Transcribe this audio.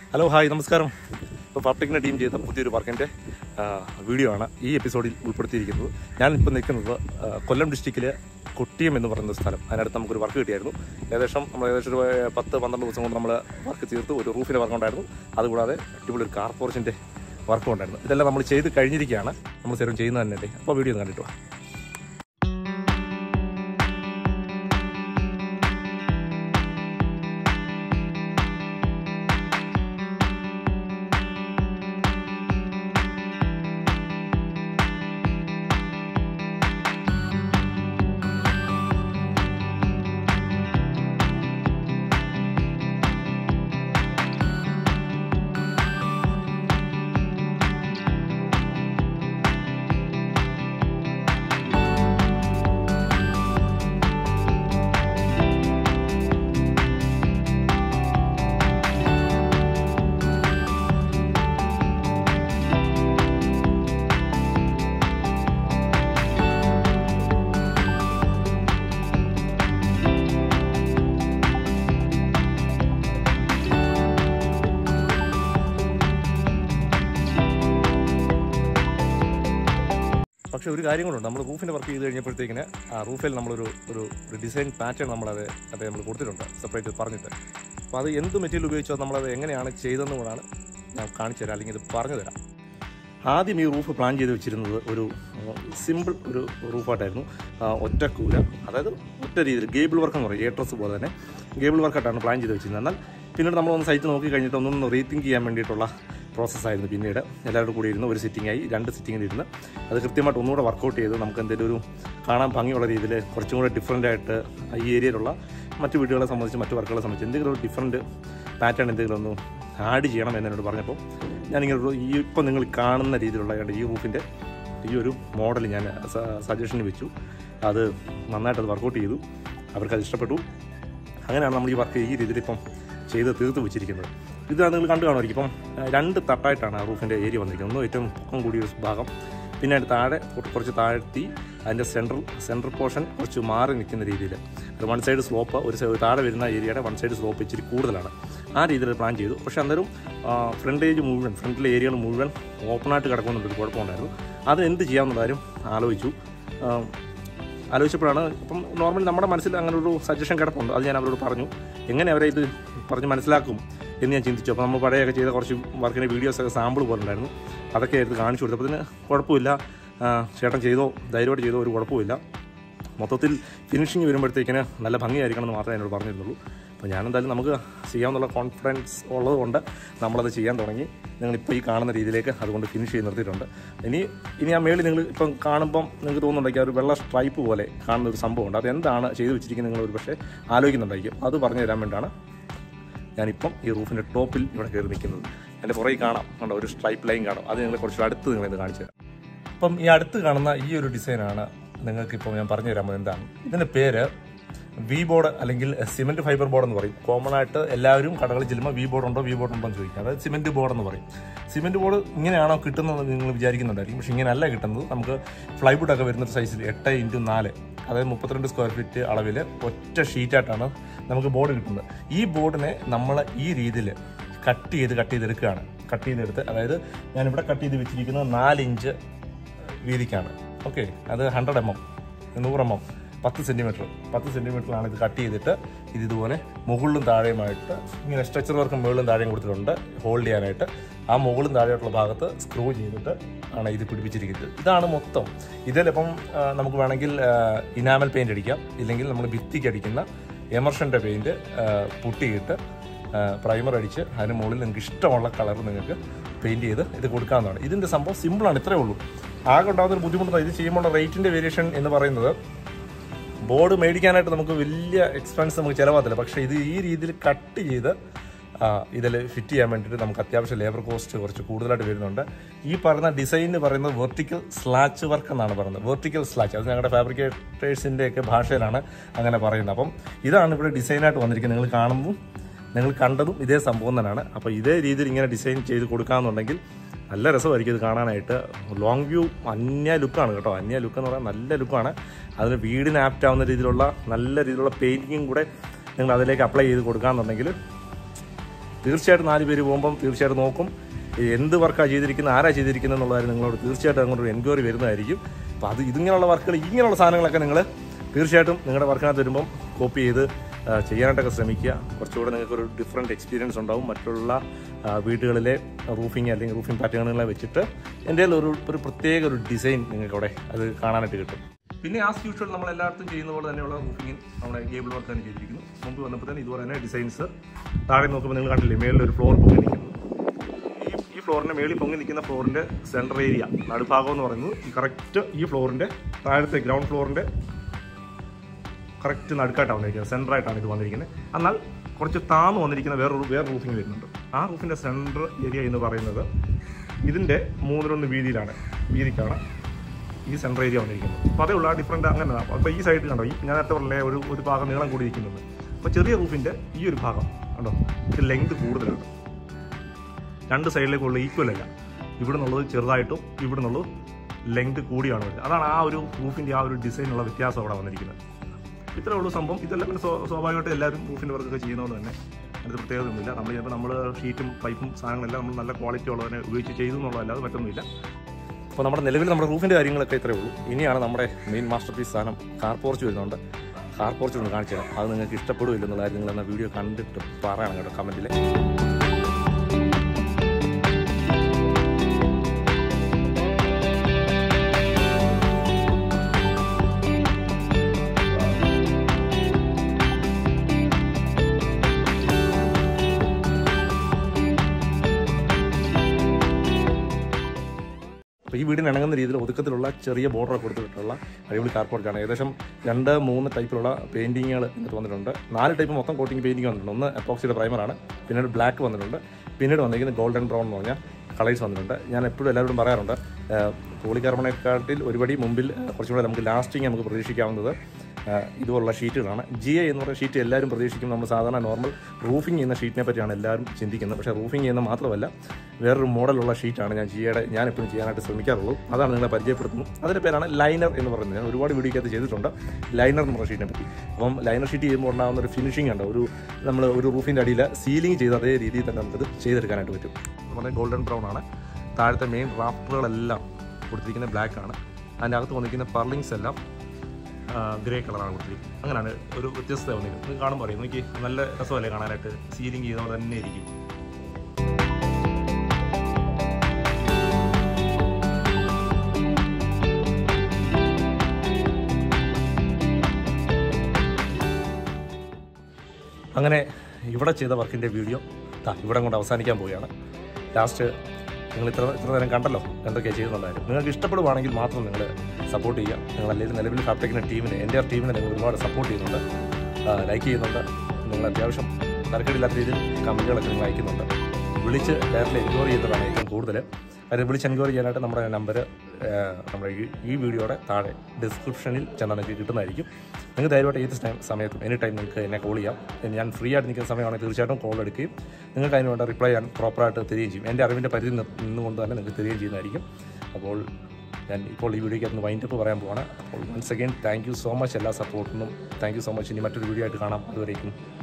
Hello hi നമസ്കാരം. ഇപ്പോൾ ഫാബ്ടെക്കിൻ്റെ team ചെയ്ത പുതിയൊരു വർക്കിൻ്റെ വീഡിയോ ആണ് ഈ എപ്പിസോഡിൽ ഉൾപ്പെടുത്തിയിരിക്കുന്നത്. ഞാനിപ്പോൾ നിൽക്കുന്നത് കൊല്ലം ഡിസ്ട്രിക്റ്റിലെ കൊട്ടിയം എന്ന് പറയുന്ന സ്ഥലം. അതിനടുത്ത് നമുക്കൊരു വർക്ക് കിട്ടിയായിരുന്നു. ഏകദേശം ഒരു 10-12 ദിവസം കൊണ്ട് നമ്മൾ വർക്ക് തീർത്ത് ഒരു റൂഫിൻ്റെ വർക്ക് ഉണ്ടായിരുന്നു. അതുകൂടാതെ അടിപൊളി ഒരു കാർ പോർച്ചിൻ്റെ വർക്കും ഉണ്ടായിരുന്നു. ഇതെല്ലാം നമ്മൾ ചെയ്ത് കഴിഞ്ഞിരിക്കുകയാണ്. നമ്മൾ സ്ഥിരം ചെയ്യുന്നത് തന്നെ. അപ്പോൾ വീഡിയോ ഒന്ന് കണ്ടിട്ട് വാ. പക്ഷേ ഒരു കാര്യം കൊണ്ടുണ്ട്. നമ്മൾ റൂഫിൻ്റെ വർക്ക് ചെയ്ത് കഴിഞ്ഞപ്പോഴത്തേക്കിന് ആ റൂഫിൽ നമ്മളൊരു ഡിസൈൻ പാറ്റേൺ നമ്മൾ കൊടുത്തിട്ടുണ്ട്, സെപ്പറേറ്റ് പറഞ്ഞിട്ട്. അപ്പോൾ അത് എന്ത് മെറ്റീരിയൽ ഉപയോഗിച്ചോ നമ്മളത് എങ്ങനെയാണ് ചെയ്തതെന്ന് കൂടാണ് ഞാൻ കാണിച്ചു തരാം, അല്ലെങ്കിൽ ഇത് പറഞ്ഞു തരാം. ആദ്യം ഈ റൂഫ് പ്ലാൻ ചെയ്ത് വെച്ചിരുന്നത് ഒരു സിമ്പിൾ ഒരു റൂഫായിട്ടായിരുന്നു. ഒറ്റ കൂര, അതായത് ഒറ്റ രീതിയിൽ ഗേബിൾ വർക്ക് എന്ന് പറയും, എ-ട്രസ് പോലെ തന്നെ ഗേബിൾ വർക്കായിട്ടാണ് പ്ലാൻ ചെയ്ത് വെച്ചിരുന്നത്. എന്നാൽ പിന്നീട് നമ്മളൊന്ന് സൈറ്റ് നോക്കി കഴിഞ്ഞിട്ട് ഒന്നൊന്ന് റീതിങ്ക് ചെയ്യാൻ വേണ്ടിയിട്ടുള്ള പ്രോസസ്സായിരുന്നു. പിന്നീട് എല്ലാവരും കൂടി ഇരുന്ന് ഒരു സിറ്റിംഗായി 2 സിറ്റിങ്ങിലിരുന്ന് അത് കൃത്യമായിട്ട് ഒന്നുകൂടെ വർക്കൗട്ട് ചെയ്ത് നമുക്ക് എന്തെങ്കിലും ഒരു കാണാൻ ഭംഗിയുള്ള രീതിയിൽ കുറച്ചും കൂടെ ഡിഫറൻ്റ് ആയിട്ട് ഈ ഏരിയയിലുള്ള മറ്റു വീടുകളെ സംബന്ധിച്ച് മറ്റു വർക്കുകളെ സംബന്ധിച്ച് എന്തെങ്കിലും ഒരു ഡിഫറൻറ്റ് പാറ്റേൺ എന്തെങ്കിലും ഒന്ന് ആഡ് ചെയ്യണം എന്നോട് പറഞ്ഞപ്പോൾ ഞാനിങ്ങനെ ഈ ഇപ്പം നിങ്ങൾ കാണുന്ന രീതിയിലുള്ള ഈ റൂഫിൻ്റെ ഈ ഒരു മോഡൽ ഞാൻ സജഷന് വെച്ചു. അത് നന്നായിട്ടത് വർക്കൗട്ട് ചെയ്തു, അവർക്കത് ഇഷ്ടപ്പെട്ടു. അങ്ങനെയാണ് നമ്മൾ ഈ വർക്ക് ഈ രീതിയിൽ ഇപ്പം ചെയ്ത് തീർത്ത് വെച്ചിരിക്കുന്നത്. ഇത് നിങ്ങൾ കണ്ടു കാണുമായിരിക്കും. ഇപ്പം 2 തട്ടായിട്ടാണ് ആ റൂഫിൻ്റെ ഏരിയ വന്നിരിക്കുന്നത്. ഒന്ന് ഏറ്റവും പൊക്കം കൂടിയൊരു ഭാഗം, പിന്നെ അതിൻ്റെ താഴെ കുറച്ച് താഴ്ത്തി അതിൻ്റെ സെൻട്രൽ പോർഷൻ കുറച്ച് മാറി നിൽക്കുന്ന രീതിയിൽ ഒരു 1 സൈഡ് സ്ലോപ്പ്, ഒരു താഴെ വരുന്ന ഏരിയയുടെ 1 സൈഡ് സ്ലോപ്പ് ഇച്ചിരി കൂടുതലാണ്. ആ രീതിയിൽ പ്ലാൻ ചെയ്തു. പക്ഷേ അന്നേരം ഫ്രണ്ടിലെ ഏരിയകൾ മുഴുവൻ ഓപ്പണായിട്ട് കിടക്കുന്നുണ്ടൊരു കുഴപ്പമുണ്ടായിരുന്നു. അത് എന്ത് ചെയ്യാമെന്നുള്ള കാര്യം ആലോചിച്ചപ്പോഴാണ് ഇപ്പം നോർമലി നമ്മുടെ മനസ്സിൽ അങ്ങനെ ഒരു സജഷൻ കിടപ്പുണ്ട്. അത് ഞാൻ അവരോട് പറഞ്ഞു, എങ്ങനെ അവരെ ഇത് പറഞ്ഞ് മനസ്സിലാക്കും എന്ന് ഞാൻ ചിന്തിച്ചു. അപ്പോൾ നമ്മൾ പഴയൊക്കെ ചെയ്ത കുറച്ച് വർക്കിൻ്റെ വീഡിയോസൊക്കെ സാമ്പിൾ പോലെ ഉണ്ടായിരുന്നു. അതൊക്കെ എടുത്ത് കാണിച്ചു കൊടുത്തപ്പോൾ ഇതിന് കുഴപ്പമില്ല, ചേട്ടൻ ചെയ്തോ, ധൈര്യമായിട്ട് ചെയ്തോ, ഒരു കുഴപ്പമില്ല. മൊത്തത്തിൽ ഫിനിഷിങ് വരുമ്പോഴത്തേക്കിന് നല്ല ഭംഗിയായിരിക്കണം എന്ന് മാത്രമേ എന്നോട് പറഞ്ഞിരുന്നുള്ളൂ. അപ്പോൾ ഞാനെന്തായാലും നമുക്ക് ചെയ്യാമെന്നുള്ള കോൺഫിഡൻസ് ഉള്ളതുകൊണ്ട് നമ്മളത് ചെയ്യാൻ തുടങ്ങി. നിങ്ങളിപ്പോൾ ഈ കാണുന്ന രീതിയിലേക്ക് അതുകൊണ്ട് ഫിനിഷ് ചെയ്ത് നിർത്തിയിട്ടുണ്ട്. ഇനി ആ മേളിൽ നിങ്ങൾ ഇപ്പം കാണുമ്പം നിങ്ങൾക്ക് തോന്നുന്നുണ്ടെങ്കിൽ ഒരു വെള്ള സ്ട്രൈപ്പ് പോലെ കാണുന്ന ഒരു സംഭവമുണ്ട്. അതെന്താണ് ചെയ്ത് വെച്ചിരിക്കുന്നത് നിങ്ങൾ ഒരു പക്ഷേ ആലോചിക്കുന്നുണ്ടായിരിക്കും. അത് പറഞ്ഞു തരാൻ വേണ്ടിയാണ് ഞാനിപ്പം ഈ റൂഫിൻ്റെ ടോപ്പിൽ ഇവിടെ കയറി നിൽക്കുന്നത്. എൻ്റെ പുറകെ കാണാം, കണ്ടോ, ഒരു സ്ട്രൈപ്പ് ലൈൻ കാണാം. അത് നിങ്ങളെ കുറച്ച് അടുത്ത് നിങ്ങളിത് കാണിച്ചു തരാം. അപ്പം ഈ അടുത്ത് കാണുന്ന ഈ ഒരു ഡിസൈനാണ് നിങ്ങൾക്കിപ്പോൾ ഞാൻ പറഞ്ഞു തരാൻ പോകുന്നത്. എന്താണ് ഇതിൻ്റെ പേര്? വി ബോർഡ് അല്ലെങ്കിൽ സിമെൻറ്റ് ഫൈബർ ബോർഡ് എന്ന് പറയും. കോമൺ ആയിട്ട് എല്ലാവരും കടകളിൽ ചെല്ലുമ്പോൾ വി ബോർഡ് ഉണ്ടോ എന്ന് ചോദിക്കുക. അതായത് സിമെൻറ്റ് ബോർഡ് എന്ന് പറയും. സിമെൻറ്റ് ബോർഡ് ഇങ്ങനെയാണോ കിട്ടുന്നത് നിങ്ങൾ വിചാരിക്കുന്നുണ്ടായിരിക്കും. പക്ഷേ ഇങ്ങനെയല്ല കിട്ടുന്നത്. നമുക്ക് ഫ്ലൈവുഡൊക്കെ വരുന്നൊരു സൈസിൽ 8x4, അതായത് 32 സ്ക്വയർ ഫീറ്റ് അളവിൽ ഒറ്റ ഷീറ്റായിട്ടാണ് നമുക്ക് ബോർഡ് കിട്ടുന്നത്. ഈ ബോർഡിനെ നമ്മൾ ഈ രീതിയിൽ കട്ട് ചെയ്തെടുക്കുകയാണ്. കട്ട് ചെയ്തെടുത്ത്, അതായത് ഞാനിവിടെ കട്ട് ചെയ്ത് വെച്ചിരിക്കുന്നത് 4 ഇഞ്ച് വീതിക്കാണ്. ഓക്കെ, അത് 100 mm, 100 mm, 10 സെൻറ്റിമീറ്ററിലാണ് ഇത് കട്ട് ചെയ്തിട്ട് ഇതുപോലെ മുകളിലും താഴെയുമായിട്ട് ഇങ്ങനെ സ്ട്രെച്ചർ വർക്കും മുകളിലും താഴെയും കൊടുത്തിട്ടുണ്ട് ഹോൾഡ് ചെയ്യാനായിട്ട്. ആ മുകളിലും താഴെയായിട്ടുള്ള ഭാഗത്ത് സ്ക്രൂ ചെയ്തിട്ട് ആണ് ഇത് പിടിപ്പിച്ചിരിക്കുന്നത്. ഇതാണ് മൊത്തം. ഇതിലിപ്പം നമുക്ക് വേണമെങ്കിൽ ഇനാമൽ പെയിൻ്റ് അടിക്കാം, ഇല്ലെങ്കിൽ നമ്മൾ ഭിത്തിക്ക് അടിക്കുന്ന എമർഷൻ്റെ പെയിൻറ്റ് പുട്ടിയിട്ട് പ്രൈമർ അടിച്ച് അതിന് മുകളിൽ നിങ്ങൾക്ക് ഇഷ്ടമുള്ള കളർ നിങ്ങൾക്ക് പെയിൻറ്റ് ചെയ്ത് ഇത് കൊടുക്കാവുന്നതാണ്. ഇതിൻ്റെ സംഭവം സിമ്പിളാണ്, ഇത്രയേ ഉള്ളൂ. ആകെ ഉണ്ടാകുന്നൊരു ബുദ്ധിമുട്ട് ഇത് ചെയ്യുമ്പോൾ റേറ്റിൻ്റെ വേരിയേഷൻ എന്ന് പറയുന്നത്, ബോർഡ് മേടിക്കാനായിട്ട് നമുക്ക് വലിയ എക്സ്പെൻസ് നമുക്ക് ചിലവാകത്തില്ല. പക്ഷേ ഇത് ഈ രീതിയിൽ കട്ട് ചെയ്ത് ഇതിൽ ഫിറ്റ് ചെയ്യാൻ വേണ്ടിയിട്ട് നമുക്ക് അത്യാവശ്യം ലേബർ കോസ്റ്റ് കുറച്ച് കൂടുതലായിട്ട് വരുന്നുണ്ട്. ഈ പറയുന്ന ഡിസൈൻ എന്ന് പറയുന്നത് വെർട്ടിക്കൽ സ്ലാച്ച് വർക്ക് എന്നാണ് പറയുന്നത്. വെർട്ടിക്കൽ സ്ലാച്ച്, അത് ഞങ്ങളുടെ ഫാബ്രിക്കേറ്റേഴ്സിൻ്റെയൊക്കെ ഭാഷയിലാണ് അങ്ങനെ പറയുന്നത്. അപ്പം ഇതാണ് ഇവിടെ ഡിസൈനായിട്ട് വന്നിരിക്കുന്നത്. നിങ്ങൾ കണ്ടതും ഇതേ സംഭവം തന്നെയാണ്. അപ്പോൾ ഇതേ രീതിയിൽ ഇങ്ങനെ ഡിസൈൻ ചെയ്ത് കൊടുക്കാമെന്നുണ്ടെങ്കിൽ നല്ല രസമായിരിക്കും ഇത് കാണാനായിട്ട്. ലോങ് വ്യൂ അന്യ ലുക്കാണ് കേട്ടോ. അന്യ ലുക്ക് എന്ന് പറഞ്ഞാൽ നല്ല ലുക്കാണ്. അതിന് വീടിന് ആപ്റ്റാവുന്ന രീതിയിലുള്ള നല്ല രീതിയിലുള്ള പെയിൻറ്റിങ്ങും കൂടെ നിങ്ങൾ അതിലേക്ക് അപ്ലൈ ചെയ്ത് കൊടുക്കാമെന്നുണ്ടെങ്കിൽ തീർച്ചയായിട്ടും 4 പേര് പോകുമ്പം തീർച്ചയായിട്ടും നോക്കും എന്ത് വർക്കാണ് ചെയ്തിരിക്കുന്നത്, ആരാ ചെയ്തിരിക്കുന്നത് എന്നുള്ളതായി നിങ്ങളോട് തീർച്ചയായിട്ടും അങ്ങോട്ടൊരു എൻക്വയറി വരുന്നതായിരിക്കും. അപ്പോൾ അത് ഇതിങ്ങനെയുള്ള വർക്കുകൾ, ഇങ്ങനെയുള്ള സാധനങ്ങളൊക്കെ നിങ്ങൾ തീർച്ചയായിട്ടും നിങ്ങളുടെ വർക്കിനകത്ത് വരുമ്പം കോപ്പി ചെയ്ത് ചെയ്യാനായിട്ടൊക്കെ ശ്രമിക്കുക. കുറച്ചുകൂടെ നിങ്ങൾക്കൊരു ഡിഫറെൻറ്റ് എക്സ്പീരിയൻസ് ഉണ്ടാവും മറ്റുള്ള വീടുകളിലെ റൂഫിങ് അല്ലെങ്കിൽ റൂഫിംഗ് പാറ്റേണുകളെ വെച്ചിട്ട് എൻ്റെ ഒരു പ്രത്യേക ഒരു ഡിസൈൻ നിങ്ങൾക്കവിടെ അത് കാണാനായിട്ട് കിട്ടും. പിന്നെ ആസ് യൂഷ്വൽ നമ്മളെല്ലായിടത്തും ചെയ്യുന്ന പോലെ തന്നെയുള്ള റൂഫിംഗ് നമ്മുടെ കേബിൾ വർക്ക് തന്നെ ചെയ്തിരിക്കുന്നു. മുമ്പ് വന്നപ്പോൾ തന്നെ ഇതുപോലെ തന്നെ ഡിസൈൻസ് താഴെ നോക്കുമ്പോൾ നിങ്ങൾ കണ്ടില്ലേ മേളിലൊരു ഫ്ലോർ പൊങ്ങി നിൽക്കുന്നു. ഈ ഫ്ലോറിൻ്റെ മേളിൽ പൊങ്ങി നിൽക്കുന്ന ഫ്ലോറിൻ്റെ സെൻട്രൽ ഏരിയ നടുഭാഗം എന്ന് പറയുന്നത് കറക്റ്റ് ഈ ഫ്ലോറിൻ്റെ താഴത്തെ ഗ്രൗണ്ട് ഫ്ലോറിൻ്റെ കറക്റ്റ് നടുക്കായിട്ടാണ് വന്നിരിക്കുന്നത്, സെൻറ്ററായിട്ടാണ് ഇത് വന്നിരിക്കുന്നത്. എന്നാൽ കുറച്ച് താന്ന് വന്നിരിക്കുന്ന വേറെ റൂഫിംഗ് വരുന്നുണ്ട്. ആ റൂഫിൻ്റെ സെൻട്രൽ ഏരിയ എന്ന് പറയുന്നത് ഇതിൻ്റെ 3:1 വീതിക്കാണ് ഈ സെൻട്രൽ ഏരിയ വന്നിരിക്കുന്നത്. അപ്പോൾ അതേ ഉള്ള ഡിഫറൻറ്റ് അങ്ങനെ. അപ്പോൾ ഈ സൈഡിൽ കണ്ടോ, ഞാൻ നേരത്തെ പറഞ്ഞേ ഒരു ഭാഗം നീളം കൂടിയിരിക്കുന്നുണ്ട്. അപ്പോൾ ചെറിയ റൂഫിൻ്റെ ഈ ഒരു ഭാഗം കണ്ടോ, ഇത് ലെങ്ത് കൂടുതലാണ്. 2 സൈഡിലേക്കുള്ള ഈക്വൽ അല്ല, ഇവിടെ നിന്നുള്ളത് ചെറുതായിട്ടും ഇവിടെ നിന്നുള്ളത് ലെങ്ത് കൂടിയാണ് വരുന്നത്. അതാണ് ആ ഒരു റൂഫിൻ്റെ ആ ഒരു ഡിസൈനുള്ള വ്യത്യാസം അവിടെ വന്നിരിക്കുന്നത്. ഇത്രേ ഉള്ളൂ സംഭവം. ഇതെല്ലാം പിന്നെ സ്വാഭാവികമായിട്ട് എല്ലാവരും റൂഫിൻ്റെ വർക്കൊക്കെ ചെയ്യുന്നതുകൊണ്ട് തന്നെ അതിന് പ്രത്യേകതയൊന്നുമില്ല. നമ്മൾ ചിലപ്പോൾ നമ്മൾ ഷീറ്റും പൈപ്പും സാധനങ്ങളെല്ലാം നമ്മൾ നല്ല ക്വാളിറ്റി ഉള്ളതിനെ ഉപയോഗിച്ച് ചെയ്തു എന്നുള്ളതല്ലാതെ മറ്റൊന്നുമില്ല. അപ്പോൾ നമ്മുടെ നിലവിൽ നമ്മുടെ റൂഫിൻ്റെ കാര്യങ്ങളൊക്കെ ഇത്രയേ ഉള്ളൂ. ഇനിയാണ് നമ്മുടെ മെയിൻ മാസ്റ്റർ പീസ് സാധനം കാർ പോർച്ച് വരുന്നുണ്ട്. കാർ പോർച്ച് ഒന്ന് കാണിച്ചു തരാം. അത് നിങ്ങൾക്ക് ഇഷ്ടപ്പെടുമില്ലെന്നുള്ള കാര്യം നിങ്ങൾ എന്നാൽ വീഡിയോ കണ്ടിട്ട് പറയണം കേട്ടോ കമൻറ്റിൽ. അപ്പോൾ ഈ വീടിന് ഇണങ്ങുന്ന രീതിയിൽ ഒതുക്കത്തിലുള്ള ചെറിയ ബോർഡർ കൊടുത്തിട്ടുള്ള അടിപൊളി കാർ പോർച്ചാണ്. ഏകദേശം 2-3 ടൈപ്പിലുള്ള പെയിൻറ്റിങ്ങുകൾ ഇങ്ങോട്ട് വന്നിട്ടുണ്ട്. 4 ടൈപ്പ് മൊത്തം കോട്ടിങ് പെയിൻറ്റിങ് വന്നിട്ടുണ്ട്. ഒന്ന് എപ്പോക്സിയുടെ പ്രൈമറാണ്, പിന്നീട് ബ്ലാക്ക് വന്നിട്ടുണ്ട്, പിന്നീട് വന്നിരിക്കുന്നത് ഗോൾഡൻ ബ്രൗൺ എന്ന് പറഞ്ഞാൽ കളേഴ്സ് വന്നിട്ടുണ്ട്. ഞാൻ എപ്പോഴും എല്ലാവരോടും പറയാറുണ്ട്, പോളികാർബണേക്കാട്ടിൽ ഒരുപടി മുമ്പിൽ കുറച്ചും കൂടെ നമുക്ക് ലാസ്റ്റിങ് നമുക്ക് പ്രതീക്ഷിക്കാവുന്നത് ഇതുപോലുള്ള ഷീറ്റുകളാണ്. GI എന്ന് പറയുന്ന ഷീറ്റ് എല്ലാവരും പ്രതീക്ഷിക്കും. നമ്മൾ സാധാരണ നോർമൽ റൂഫിംഗ് ചെയ്യുന്ന ഷീറ്റിനെ പറ്റിയാണ് എല്ലാവരും ചിന്തിക്കുന്നത്. പക്ഷേ റൂഫിംഗ് ചെയ്യുന്ന മാത്രമല്ല വേറൊരു മോഡലുള്ള ഷീറ്റാണ് ഞാൻ എപ്പോഴും ചെയ്യാനായിട്ട് ശ്രമിക്കാറുള്ളൂ. അതാണ് നിങ്ങളെ പരിചയപ്പെടുത്തുന്നത്. അതിൻ്റെ പേരാണ് ലൈനർ എന്ന് പറയുന്നത്. ഞാൻ ഒരുപാട് വീഡിയോക്കകത്ത് ചെയ്തിട്ടുണ്ട് ലൈനർ എന്ന് പറയുന്ന ഷീറ്റിനെ പറ്റി. അപ്പം ലൈനർ ഷീറ്റ് ചെയ്യുമ്പോൾ ഉണ്ടാകുന്ന ഒരു ഫിനിഷിംഗ് ഉണ്ട്. നമ്മൾ ഒരു റൂഫിൻ്റെ അടിയിൽ സീലിംഗ് ചെയ്ത് അതേ രീതിയിൽ തന്നെ നമുക്കത് ചെയ്തെടുക്കാനായിട്ട് പറ്റും. നമ്മുടെ ഗോൾഡൻ ബ്രൗൺ ആണ്. താഴത്തെ മെയിൻ റാഫ്റ്ററുകളെല്ലാം കൊടുത്തിരിക്കുന്നത് ബ്ലാക്ക് ആണ്. അതിൻ്റെ അകത്ത് വന്നിരിക്കുന്ന പർലിങ്സ് എല്ലാം ഗ്രേ കളറാണ് കൊടുത്തിരിക്കുന്നത്. അങ്ങനെയാണ് ഒരു വ്യത്യസ്തത വന്നിരിക്കുന്നത്. നിങ്ങൾക്ക് കാണുമ്പോൾ അറിയാം, എനിക്ക് നല്ല രസമല്ലേ കാണാനായിട്ട്. സീലിംഗ് ചെയ്തവർ തന്നെ ഇരിക്കും. അങ്ങനെ ഇവിടെ ചെയ്ത വർക്കിൻ്റെ വീഡിയോ ഇവിടെ കൊണ്ട് അവസാനിക്കാൻ പോവുകയാണ്. ലാസ്റ്റ് നിങ്ങൾ ഇത്ര നേരം കണ്ടല്ലോ എന്തൊക്കെയാണ് ചെയ്യുന്നുണ്ടായിരുന്നു. നിങ്ങൾക്ക് ഇഷ്ടപ്പെടുവാണെങ്കിൽ മാത്രം നിങ്ങൾ സപ്പോർട്ട് ചെയ്യുക. നിങ്ങൾ അല്ലെങ്കിൽ നിലവിൽ ഫാബ്ടെക്കിൻ്റെ ടീമിനെ, എൻ്റെ ടീമിനെ നിങ്ങൾ ഒരുപാട് സപ്പോർട്ട് ചെയ്യുന്നുണ്ട്, ലൈക്ക് ചെയ്യുന്നുണ്ട്. നിങ്ങൾ അത്യാവശ്യം തരക്കേടില്ലാത്ത രീതിയിൽ കമൻറ്റുകളൊക്കെ നിങ്ങൾ അയക്കുന്നുണ്ട്. വിളിച്ച് ഡയറക്റ്റ് എൻക്വയറി ചെയ്യുന്നതാണ് ഏറ്റവും കൂടുതൽ. അത് വിളിച്ച് എൻക്വയറി ചെയ്യാനായിട്ട് നമ്മുടെ നമ്പർ നമ്മുടെ ഈ വീഡിയോയുടെ താഴെ ഡിസ്ക്രിപ്ഷനിൽ ചെന്നാൽ നിങ്ങൾക്ക് കിട്ടുന്നതായിരിക്കും. നിങ്ങൾക്ക് ധൈര്യമായിട്ട് ഏത് സമയത്തും എനി ടൈം നിങ്ങൾക്ക് എന്നെ കോൾ ചെയ്യാം. ഞാൻ ഫ്രീ ആയിട്ട് നിൽക്കുന്ന സമയമാണെങ്കിൽ തീർച്ചയായിട്ടും കോൾ എടുക്കുകയും നിങ്ങൾക്ക് അതിന് വേണ്ട റിപ്ലൈ ചെയ്യാൻ പ്രോപ്പറായിട്ട് തരികയും ചെയ്യും. എൻ്റെ അറിവിൻ്റെ പരിധി നിന്നുകൊണ്ട് തന്നെ നിങ്ങൾക്ക് തരികയും ചെയ്യുന്നതായിരിക്കും. അപ്പോൾ ഞാൻ ഇപ്പോൾ ഈ വീഡിയോയ്ക്ക് വൈൻഡപ്പ് പറയാൻ പോവാണ്. അപ്പോൾ once again thank you so much എല്ലാ സപ്പോർട്ടിനും. Thank you so much. ഇനി മറ്റൊരു വീഡിയോ ആയിട്ട് കാണാം. അതുവരേക്കും